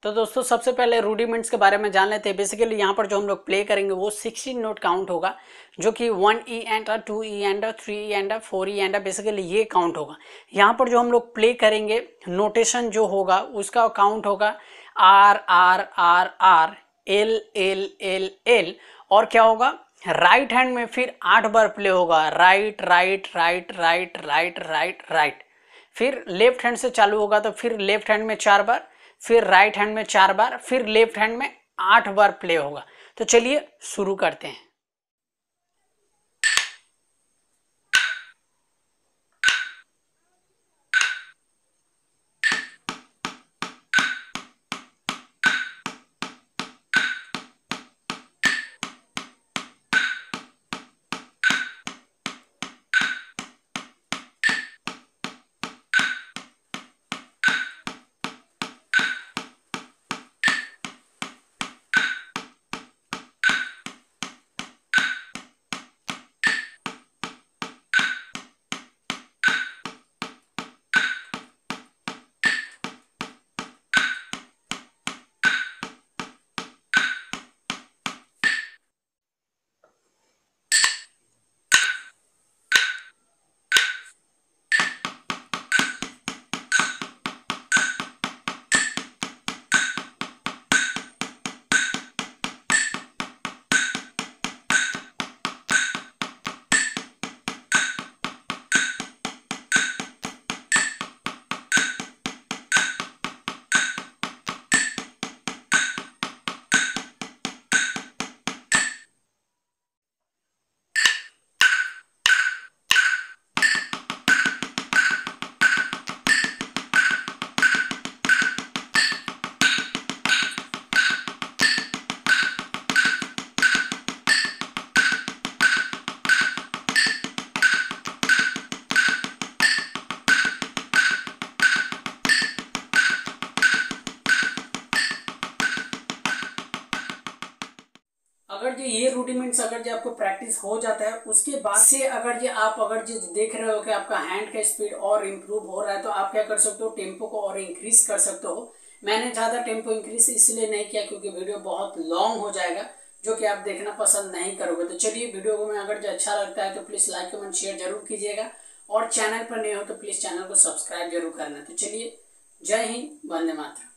तो दोस्तों सबसे पहले रूडिमेंट्स के बारे में जान लेते हैं। बेसिकली यहाँ पर जो हम लोग प्ले करेंगे वो 16 नोट काउंट होगा, जो कि 1 E and 2 E and 3 E and 4 E and basically ये काउंट होगा। यहाँ पर जो हम लोग प्ले करेंगे नोटेशन जो होगा उसका काउंट होगा R R R R L L L L. और क्या होगा, राइट हैंड में फिर 8 बार प्ले होगा, right right right right right right right. फिर लेफ्ट हैंड से चालू होगा तो फिर लेफ्ट हैंड में 4 बार, फिर राइट हैंड में 4 बार, फिर लेफ्ट हैंड में 8 बार प्ले होगा। तो चलिए शुरू करते हैं। अगर ये रूडिमेंट्स अगर जो आपको प्रैक्टिस हो जाता है उसके बाद से अगर आप देख रहे हो कि आपका हैंड का स्पीड और इम्प्रूव हो रहा है, तो आप क्या कर सकते हो, टेम्पो को और इंक्रीज कर सकते हो। मैंने ज़्यादा टेम्पो इंक्रीज इसलिए नहीं किया क्योंकि वीडियो बहुत लॉन्ग हो जाएगा, जो कि आप देखना पसंद नहीं करोगे। तो चलिए वीडियो को मैं अगर जो अच्छा लगता है तो प्लीज़ लाइक कमेंट शेयर जरूर कीजिएगा, और चैनल पर नए हो तो प्लीज़ चैनल को सब्सक्राइब जरूर करना। तो चलिए, जय हिंद, वंदे मातरम।